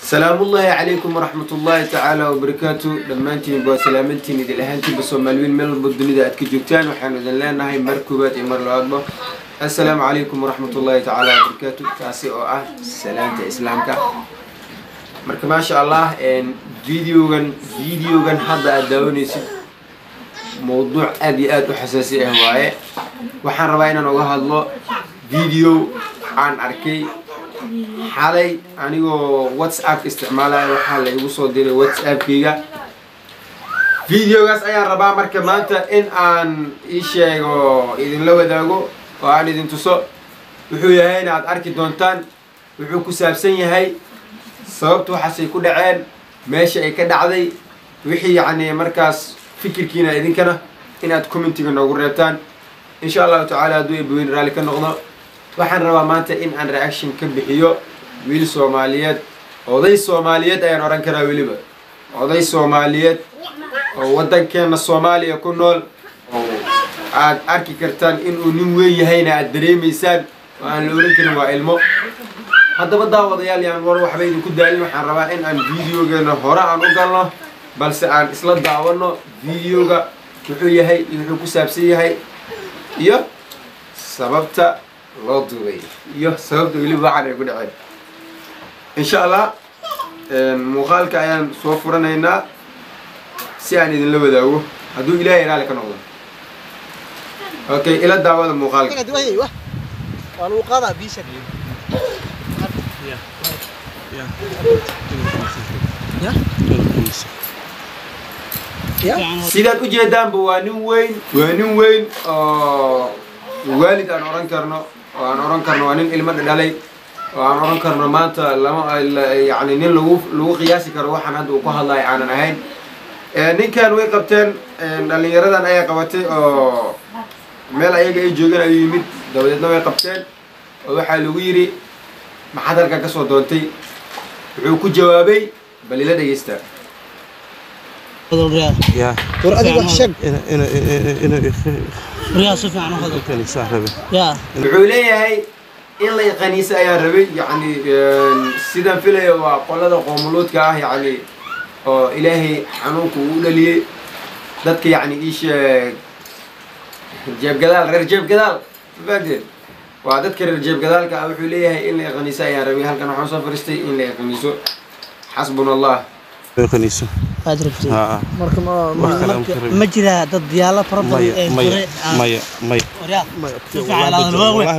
سلام الله عليكم ورحمة الله تعالى وبركاته. دمانتين بسلامتين إذا لهانتين بسومالوين من البلدان إذا أتكجوكتان وحنا ذلنا هاي مركبات إمر الأربعة. السلام عليكم ورحمة الله تعالى وبركاته. كاسي أو سلامة إسلامك. مركب ما شاء الله إن فيديو جن هذا الدوني موضوع أبيات وحساسية هواية. وحنا رواينا نوجه الله فيديو عن أركي. حالي أنيو واتساب استعماله وحالي يوصل ديري واتساب كيجا فيديو جالس أيام ربع مركب مانتا إن عن إيشي أو إذن لو داعو وعن إذن تصو وحوي هنا أركي دونتان وحوي كسب سنة هاي صوبته حسي كل عين ماشي كده عادي وحي يعني مركز فكر كينا إذن كنا إن أتكومنتي كنا قريتان إن شاء الله تعالى دوي بوين رالك النقطة waxaan rabaa maanta in aan reaction ka bixiyo wiil Soomaaliyeed oday Soomaaliyeed ayaan oran karaa waliba oday Soomaaliyeed oo wadankeena Soomaaliya ku nool oo aad arki kartaan in uu nin weyn yahayna aad dareemaysaan oo aan la oran karin waa ilmo haddaba daawadayaal yaan war waxba idin ku daalin waxaan rabaa in aan videogeena hore aan u galno balse aan isla daawano videoga wuxuu yahay wuxuu ku saabsan yahay iyo sababta loo duubay iyo sababta waliba waxaan ay ku dhacay insha Allah muuqaalka ayaan soo furanaynaa si aan idin la wadaago hadduu Ilaahay raali ka noqdo okay ila daawada muuqaalka waa loo qaadaa biisha sidaad u jeedaanba waa nin weyn oo والد أنا أوران كرنو وأنا إلما دلالي وأنا أوران كرنو مانتا لما يعني نين لو قياسي كروحان هذا وقها الله يعانا نهين نين كان ويقبتين اللي يردان أي قواتي ميل أي جوجين أي يمد دولتنا ويقبتين ووحا لويري ما حدر كاكسو دونتي وعوكو جوابي بل لا ديستا يا ورأدي وحشك رياضة عن هذا الكنيسة ربي يا العليا هاي إلا الكنيسة يا ربي يعني سيدنا فيلا وقال هذا قوملوت كاه يعني إلهي حنوك وقول لي ذاتك يعني إيش جيب جدال غير جيب جدال بعدين وعدتك جيب جدال كأبو هاي إلا الكنيسة يا ربي هل كانوا حنصف فرستي إلا الكنيسة حسبنا الله الكنيسة أدركتي مركم مجرى ضد دياله فرض ماي والله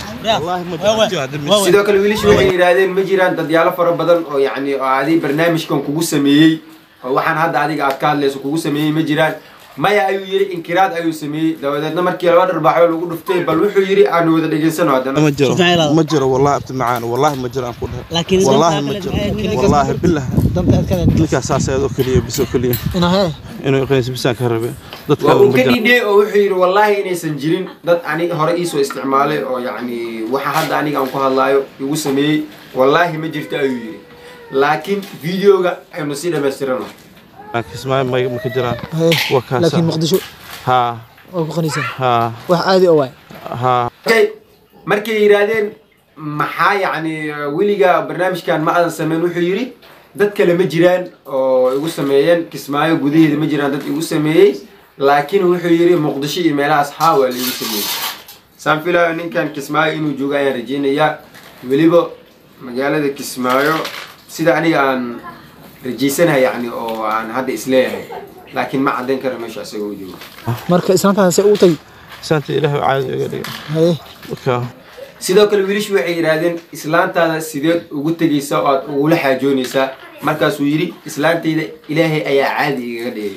مجرى سيدو كل ويلش وحي يرادين مجرى ضد دياله فرض بدل يعني عادي برنامج كان كوغو سميي waxaan hadda adiga aad ka hadlayso kugu sameeyay ma jiraan maya ayuu yiri inkiraad ayuu sameeyay dawadeedna markii laba dharbaaxo lagu dhuftay bal wuxuu yiri aan wada dhageysano hadana ma jiro wallahi abti macaan wallahi ma jiro aan ku dhahay wallahi ma jiro wallahi billah ninka saaseedo kaliya biso kaliya inuu qeys bisaan ka rabay dadka uu ka dhigay oo wuxuu yiri wallahi inaysan jirin dad aniga hore ii soo isticmaalay oo yani waxa hadda aniga aan ku hadlaayo igu sameeyay wallahi ma jirto ayuu yiri لكن فيديو أنا نسينا بسرنا. اسمه ما كجران. وكاسة. لكن مقدشو. ها. أو بقنيسة. ها. وعادي أوي. ها. أوكي. مركي يرادين محا يعني وليجا برنامج كان معنا سمين وحيري. دت كلمة جيران أو يقول سمين كسمايو جودي دم جيران دت يقول سمين لكن وحيري مقدشي إملا أصحابه اللي يقول سمين. سامفيلا إن كان كسمايو إنه جوجا يرجين يا وليبو مجال ذا كسمايو. سيدا أنا رجيسنها يعني أو عن هذا إسلام لكن ما عندنا كرم مش أسوي جو. مركز سنتها سأوتي. سنتي له عادي. هاي. أوكي. سيدا كل ويرش وعي رادين إسلام تاع سيدا وقلت جي ساعات ولا حاجوني سا مركز ويري إسلام تيدا إلهي أي عادي غدي.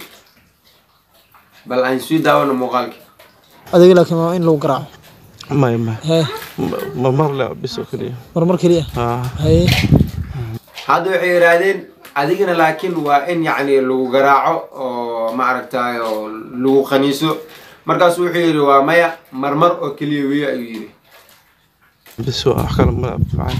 بل عن سويدا وانا مغالك. هذا يقول لك ما إن لو قرع. ما. مر لا بس كليه. مر كليه. هاي. هذا عيرادين أديكنا لكن وإن يعني لو جراعه ما عرفتها لو خنيسو مركز وحير ومايا مرمر أكليوية يجري بس هو أحكي لما معنا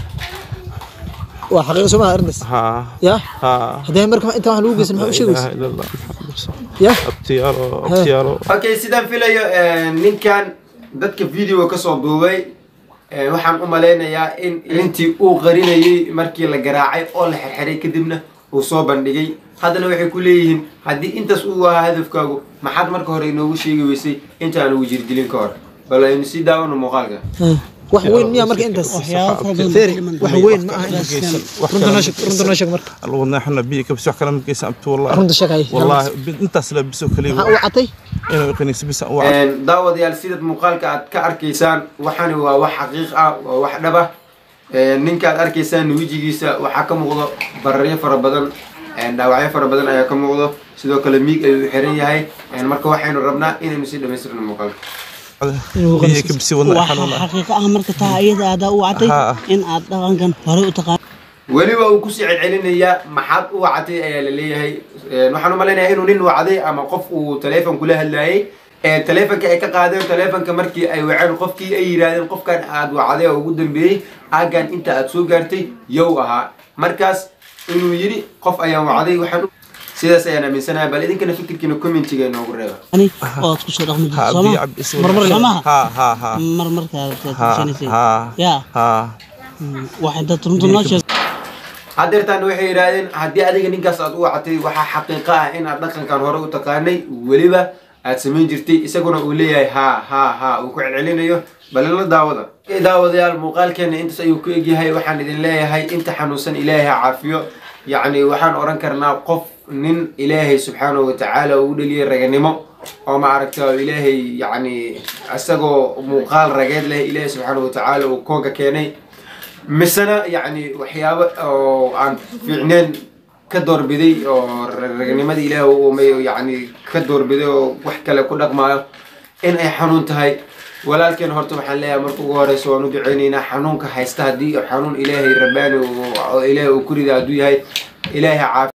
وحقيقة سماه أرنس ها يا ها هذا مركب أنت محلوق اسمه وش يقول لا لا يا ابتيارو أوكي سيدان في لي نين كان ذاتك فيديو كسر دوبي waxaan u maleynayaa in intii uu qarinayay markii la garaacay oo la xirxiray kadibna uu soo bandhigay haddana waxay ku leeyihiin haddii intaas uu ahaa hadafkaagu maxaad marka hore inoogu sheegi weysay intaan ugu jirdilin ka hor bal aynu sii daawano muuqaalka wax weyn miyaa marka intaas feeri wax weyn ma aha runta noo sheeg marka alwadna xana biyo kabsi wax kala markaysa abtu wallahi runta sheegay wallahi intaas la biso kaliya waxa uu catay inuu qaniis bis daawadayaal sidad muuqaalka aad ka arkaysaan waxani waa wax xaqiiq ah waa wax dhab ah ninka aad arkaysaan wajigiisa waxa ka muuqdo bararyo fara badan dhaawacyo fara badan ayaa ka muuqdo sidoo kale miig ayuu xiran yahay marka waxaynu rabnaa inaynu si dhamaystirno muuqaalka حقيقة أمرك تاعيد هذا وعطي إن أدغن كان هري وتقان weliba uu ku sii celcelinaya maxaad u wacatay ayaa la leeyahay waxaan u maleynayaa inuu nin wacday ama qof uu telefoon kula hadlayay telefoonka ay ka qaadeen telefoonka markii ay waceen qofkii ay yiraahdeen qofkan aad wacday oo ugu dambeeyay aagan inta aad soo gaartay yow ahaa markaas inuu yiri qof ayaan wacday waxaan sidaas ayaan aaminsanahay bal idinkana fikirkiina commentiga inoogu reeba ani oo isku soo dhaqmi marmar ya waxay dad runta noo sheeg hadeertaan waxay yiraahdeen haddii adiga ninkaas aad u wacatay waxa xaqiiqo ah in aad dhaqankan hore u taqaanay weliba aad samayn jirtay isaguna uu leeyahay ha uu ku celcelinayo bal la daawada daawadayaal muuqaalkeena intaas ayuu ku egyahay waxaan idin leeyahay inta xanuunsan ilaahay caafiyo يعني waxaan oran karnaa qof nin ilaahay subhanahu wa ta'ala uu dhaliyay raganimo oo ma aragtaa ilaahay yani asagoo muuqaal rageed leh ilaahay subhanahu wa ta'ala uu kooga keenay misana yani waxyaabo oo aan fiicneen ka doorbiday oo raganimada ilaahay uu meeyo yani ka doorbiday oo wax kale ku dhaqmaayo in ay xanuun tahay walaalkeen horta waxaan leeyahay marka ugu horeyso waan u duceynaynaa xanuunka haysta haddii xanuun ilaahay rabbaani oo ilaahay uu ku ridaa hadduu yahay ilaahay